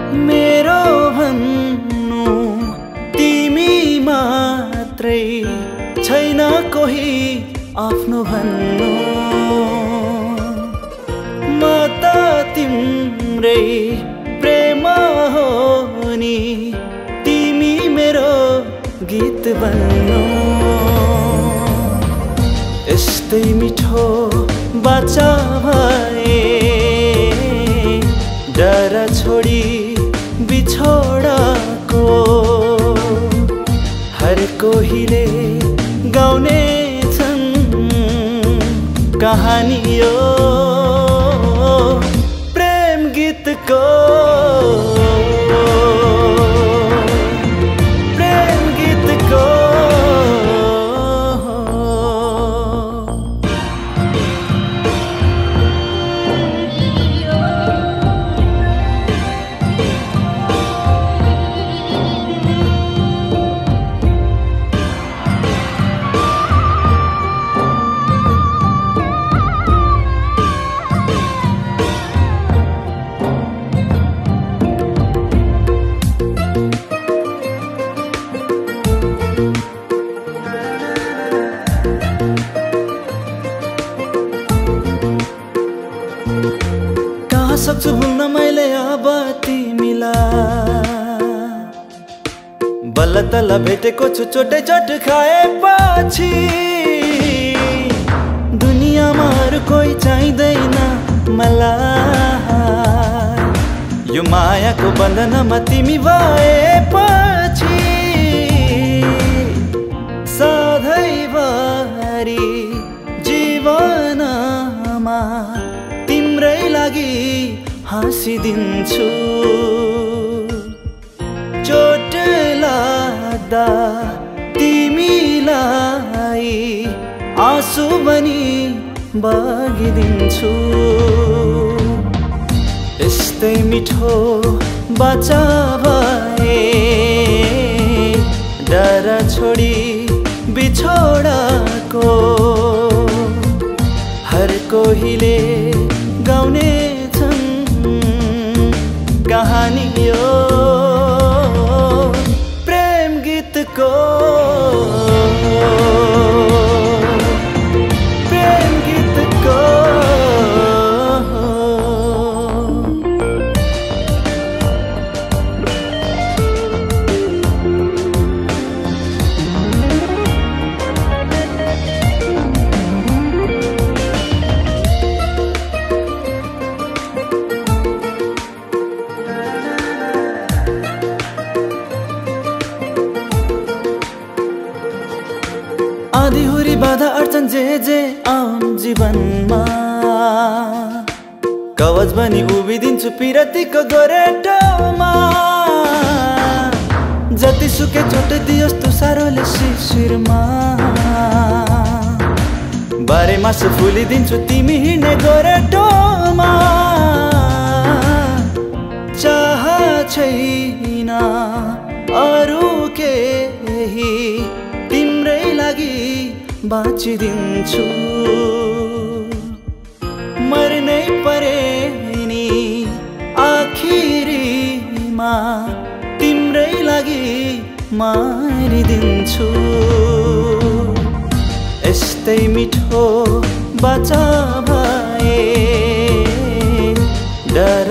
मेरो भन्नु तिमी मात्रै छैन कोही आफ्नो भन्नु म त तिम्रै प्रेम हो नि तिमी मेरो गीत बन्नु यस्तै मिठो बाचा भए डर छोडी बिछोडको हर कोहीले गाउने छन् कहानी यो प्रेम गीतको प्रेम गीतको सक्छु भुल्न मैले अब तिमीलाई बल्ल तल्ल भेटेको छु चोटै चोट खाएपछि दुनियाँमा अरू कोही चाहिँदैन मलाई यो मायाको बन्धनमा तिमी भएपछि सधैँभरि जीवनमा तिम्रै लागि हाँसिदिन्छु चोट लाग्दा तिमीलाई आँसु बनी बगिदिन्छु यस्तै मिठो बाचा भए डर छोडी बिछोडको हर कोहीले गाउने छन् कहानी यो प्रेम गीतको प्रेम गीतको आँधीहुरी बाधा अड्चन जे आउन् जीवनमा कवच बनी उभिदिन्छु पिरतीको गोरेटोमा जति सुके चोट दियोस् तुसारोले शिशिरमा बारे मासु फुलिदिन्छु तिमी हिँड्ने गोरेटोमा चाह छैन अरू केही तिम्रै लागि बाँचिदिन्छु मर्नै परे नि आखिरीमा तिम्रै लागि मारिदिन्छु यस्तै मिठो बाचा भए डर